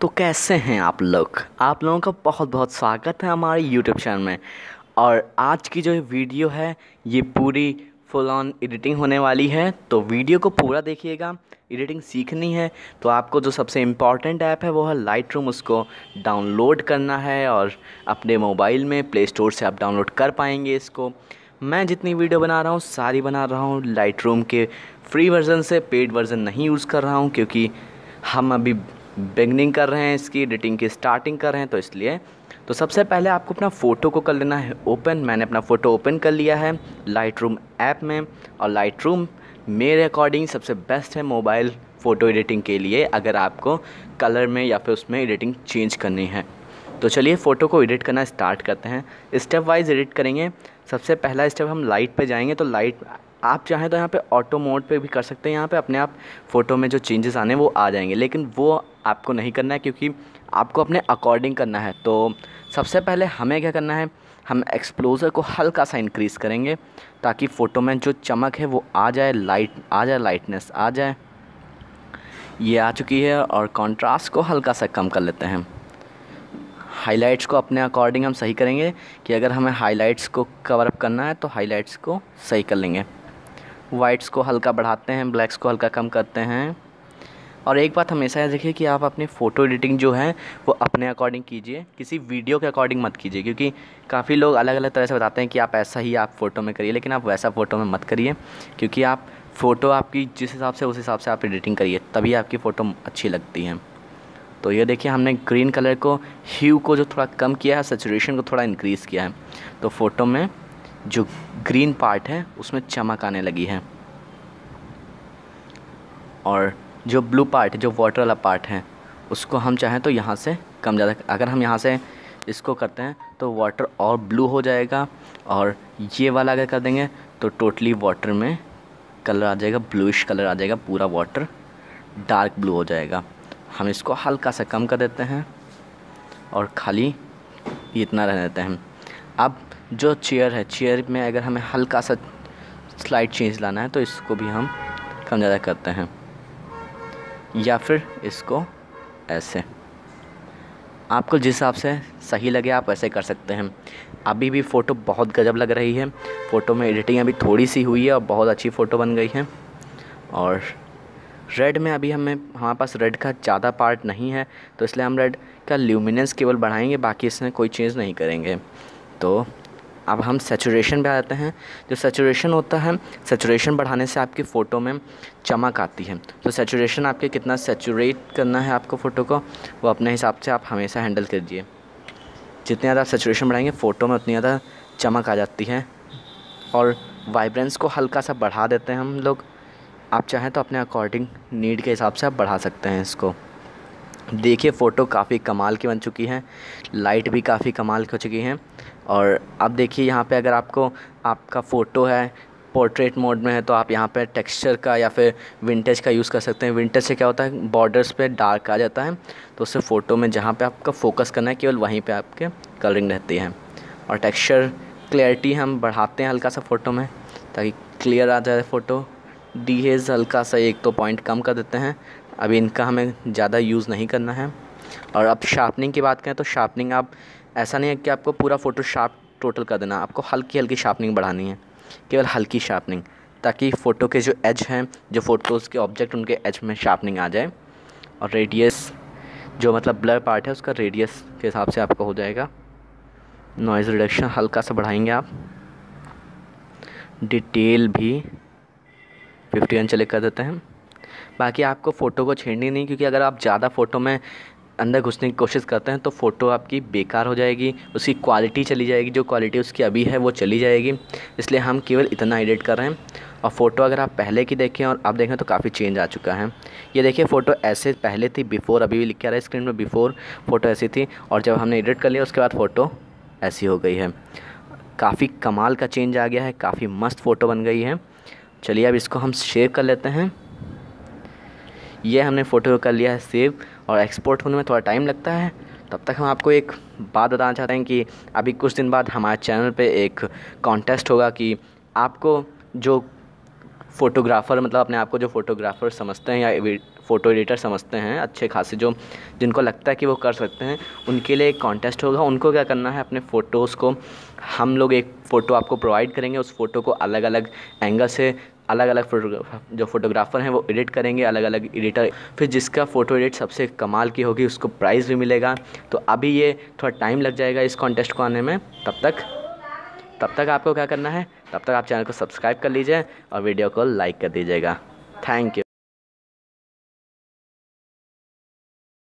तो कैसे हैं आप लोग। आप लोगों का बहुत बहुत स्वागत है हमारे यूट्यूब चैनल में। और आज की जो वीडियो है ये पूरी फुल ऑन एडिटिंग होने वाली है, तो वीडियो को पूरा देखिएगा। एडिटिंग सीखनी है तो आपको जो सबसे इम्पॉर्टेंट ऐप है वो है लाइट रूम, उसको डाउनलोड करना है और अपने मोबाइल में प्ले स्टोर से आप डाउनलोड कर पाएंगे इसको। मैं जितनी वीडियो बना रहा हूँ सारी बना रहा हूँ लाइट रूम के फ्री वर्ज़न से, पेड वर्ज़न नहीं यूज़ कर रहा हूँ क्योंकि हम अभी बिगनिंग कर रहे हैं, इसकी एडिटिंग की स्टार्टिंग कर रहे हैं, तो इसलिए। तो सबसे पहले आपको अपना फ़ोटो को कर लेना है ओपन। मैंने अपना फ़ोटो ओपन कर लिया है लाइट रूम ऐप में। और लाइट रूम मेरे अकॉर्डिंग सबसे बेस्ट है मोबाइल फ़ोटो एडिटिंग के लिए, अगर आपको कलर में या फिर उसमें एडिटिंग चेंज करनी है। तो चलिए फ़ोटो को एडिट करना स्टार्ट करते हैं। स्टेप वाइज एडिट करेंगे। सबसे पहला स्टेप हम लाइट पे जाएंगे, तो लाइट आप चाहें तो यहाँ पे ऑटो मोड पे भी कर सकते हैं। यहाँ पे अपने आप फ़ोटो में जो चेंजेस आने वो आ जाएंगे, लेकिन वो आपको नहीं करना है क्योंकि आपको अपने अकॉर्डिंग करना है। तो सबसे पहले हमें क्या करना है, हम एक्सपोजर को हल्का सा इंक्रीज़ करेंगे ताकि फ़ोटो में जो चमक है वो आ जाए, लाइट आ जाए, लाइटनेस आ जाए। ये आ चुकी है। और कॉन्ट्रास्ट को हल्का सा कम कर लेते हैं। हाइलाइट्स को अपने अकॉर्डिंग हम सही करेंगे कि अगर हमें हाइलाइट्स को कवर अप करना है तो हाइलाइट्स को सही कर लेंगे। वाइट्स को हल्का बढ़ाते हैं, ब्लैक्स को हल्का कम करते हैं। और एक बात हमेशा याद रखिए कि आप अपनी फ़ोटो एडिटिंग जो है वो अपने अकॉर्डिंग कीजिए, किसी वीडियो के अकॉर्डिंग मत कीजिए, क्योंकि काफ़ी लोग अलग अलग तरह से बताते हैं कि आप ऐसा ही आप फ़ोटो में करिए, लेकिन आप वैसा फ़ोटो में मत करिए। क्योंकि आप फ़ोटो आपकी जिस हिसाब से उस हिसाब से आप एडिटिंग करिए, तभी आपकी फ़ोटो अच्छी लगती है। तो ये देखिए हमने ग्रीन कलर को, ह्यू को जो थोड़ा कम किया है, सैचुरेशन को थोड़ा इंक्रीज़ किया है, तो फ़ोटो में जो ग्रीन पार्ट है उसमें चमक आने लगी है। और जो ब्लू पार्ट, जो वाटर वाला पार्ट है, उसको हम चाहें तो यहाँ से कम ज़्यादा, अगर हम यहाँ से इसको करते हैं तो वाटर और ब्लू हो जाएगा। और ये वाला अगर कर देंगे तो टोटली वाटर में कलर आ जाएगा, ब्लूइश कलर आ जाएगा, पूरा वाटर डार्क ब्लू हो जाएगा। हम इसको हल्का सा कम कर देते हैं और खाली इतना रह देते हैं। अब जो चेयर है, चेयर में अगर हमें हल्का सा स्लाइड चेंज लाना है तो इसको भी हम कम ज़्यादा करते हैं, या फिर इसको ऐसे, आपको जिस हिसाब से सही लगे आप ऐसे कर सकते हैं। अभी भी फ़ोटो बहुत गजब लग रही है। फ़ोटो में एडिटिंग अभी थोड़ी सी हुई है और बहुत अच्छी फ़ोटो बन गई है। और रेड में अभी हमारे पास रेड का ज़्यादा पार्ट नहीं है, तो इसलिए हम रेड का ल्यूमिनेंस केवल बढ़ाएंगे, बाकी इसमें कोई चेंज नहीं करेंगे। तो अब हम सैचुरेशन पे आ जाते हैं। जो सैचुरेशन होता है, सैचुरेशन बढ़ाने से आपकी फ़ोटो में चमक आती है। तो सैचुरेशन आपके कितना सैचुरेट करना है आपको फ़ोटो को, वो अपने हिसाब से आप हमेशा हैंडल कीजिए। जितने ज़्यादा आप सैचुरेशन बढ़ाएंगे फ़ोटो में उतनी ज़्यादा चमक आ जाती है। और वाइब्रेंस को हल्का सा बढ़ा देते हैं हम लोग। आप चाहें तो अपने अकॉर्डिंग नीड के हिसाब से आप बढ़ा सकते हैं इसको। देखिए फ़ोटो काफ़ी कमाल की बन चुकी है, लाइट भी काफ़ी कमाल की हो चुकी हैं। और अब देखिए यहाँ पे अगर आपका फ़ोटो है पोर्ट्रेट मोड में है तो आप यहाँ पे टेक्सचर का या फिर विंटेज का यूज़ कर सकते हैं। विंटेज से क्या होता है, बॉर्डर्स पे डार्क आ जाता है, तो उससे फ़ोटो में जहाँ पे आपका फोकस करना है केवल वहीं पे आपके कलरिंग रहती है। और टेक्सचर क्लैरिटी हम बढ़ाते हैं हल्का सा फ़ोटो में ताकि क्लियर आ जाए फ़ोटो। डीहेज़ हल्का सा 1-2 पॉइंट कम कर देते हैं, अभी इनका हमें ज़्यादा यूज़ नहीं करना है। और अब शार्पनिंग की बात करें तो शार्पनिंग आप ऐसा नहीं है कि आपको पूरा फ़ोटो शार्प टोटल कर देना, आपको हल्की हल्की शार्पनिंग बढ़ानी है, केवल हल्की शार्पनिंग, ताकि फ़ोटो के जो एज हैं, जो फ़ोटोज़ के ऑब्जेक्ट, उनके एज में शार्पनिंग आ जाए। और रेडियस जो मतलब ब्लर पार्ट है उसका रेडियस के हिसाब से आपका हो जाएगा। नॉइज़ रिडक्शन हल्का सा बढ़ाएंगे आप। डिटेल भी 51 चले कर देते हैं। बाकी आपको फ़ोटो को छेड़नी नहीं, क्योंकि अगर आप ज़्यादा फ़ोटो में अंदर घुसने की कोशिश करते हैं तो फ़ोटो आपकी बेकार हो जाएगी, उसकी क्वालिटी चली जाएगी, जो क्वालिटी उसकी अभी है वो चली जाएगी। इसलिए हम केवल इतना एडिट कर रहे हैं। और फ़ोटो अगर आप पहले की देखें और अब देखें तो काफ़ी चेंज आ चुका है। ये देखिए फ़ोटो ऐसे पहले थी, बिफ़ोर, अभी भी लिख के आ रहा है स्क्रीन में, बिफ़ोर फ़ोटो ऐसी थी, और जब हमने एडिट कर लिया उसके बाद फ़ोटो ऐसी हो गई है। काफ़ी कमाल का चेंज आ गया है, काफ़ी मस्त फ़ोटो बन गई है। चलिए अब इसको हम सेव कर लेते हैं। ये हमने फ़ोटो कर लिया है सेव, और एक्सपोर्ट होने में थोड़ा टाइम लगता है। तब तक हम आपको एक बात बताना चाहते हैं कि अभी कुछ दिन बाद हमारे चैनल पे एक कॉन्टेस्ट होगा कि आपको जो फ़ोटोग्राफ़र, मतलब अपने आप को जो फ़ोटोग्राफ़र समझते हैं या फ़ोटो एडिटर समझते हैं अच्छे खासे, जो जिनको लगता है कि वो कर सकते हैं, उनके लिए एक कॉन्टेस्ट होगा। उनको क्या करना है, अपने फ़ोटोज़ को हम लोग एक फ़ोटो आपको प्रोवाइड करेंगे, उस फ़ोटो को अलग अलग एंगल से अलग अलग जो फोटोग्राफ़र हैं वो एडिट करेंगे, अलग अलग एडिटर, फिर जिसका फ़ोटो एडिट सबसे कमाल की होगी उसको प्राइज़ भी मिलेगा। तो अभी ये थोड़ा टाइम लग जाएगा इस कॉन्टेस्ट को आने में, तब तक आपको क्या करना है, तब तक आप चैनल को सब्सक्राइब कर लीजिए और वीडियो को लाइक कर दीजिएगा। Thank you.